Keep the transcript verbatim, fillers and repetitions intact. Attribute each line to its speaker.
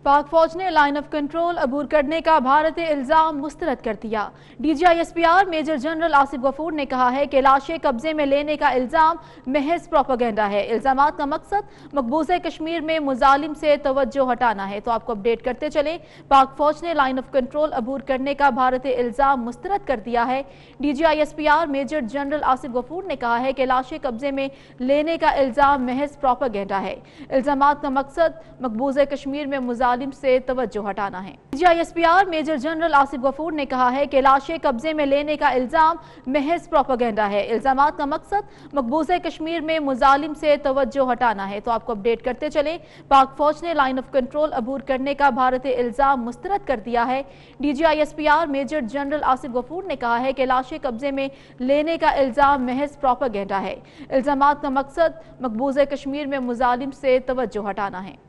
Speaker 1: पाक फौज ने लाइन ऑफ कंट्रोल अबूर करने का भारतीय इल्जाम मुस्तरद कर दिया। D G I S P R major general Asif Ghafoor ने कहा है कि लाशें कब्जे में लेने का इल्जाम महज प्रोपेगेंडा है। इल्जामात का मकसद मकबूजा कश्मीर में मुजालिम से तवज्जो हटाना है। तो आपको अपडेट करते चले, पाक फौज ने लाइन ऑफ कंट्रोल अबूर करने का भारतीय इल्जाम मुस्तरद कर दिया है। D G I S P R major general Asif Ghafoor ने कहा है कि लाशें कब्जे में लेने का इल्जाम महज प्रोपेगेंडा है। इल्जामात का मकसद मकबूजा कश्मीर में मुजालिम से तवज्जो हटाना है। D G I S P R major general Asif Ghafoor ने कहा है कि लाशें कब्जे में लेने का इल्जाम महज प्रोपेगेंडा है। इल्जामात का मकसद मकबूजा कश्मीर में मुजालिम से तवज्जो हटाना है। तो आपको अपडेट करते चले, पाक फौज ने लाइन ऑफ कंट्रोल अबूर करने का भारतीय इल्जाम मुस्तरद कर दिया है। D G I S P R major general Asif Ghafoor ने कहा है कि लाशें कब्जे में लेने का इल्जाम महज प्रोपेगेंडा है। इल्जामात का मकसद मकबूजा कश्मीर में मुजालिम से तवज्जो हटाना है।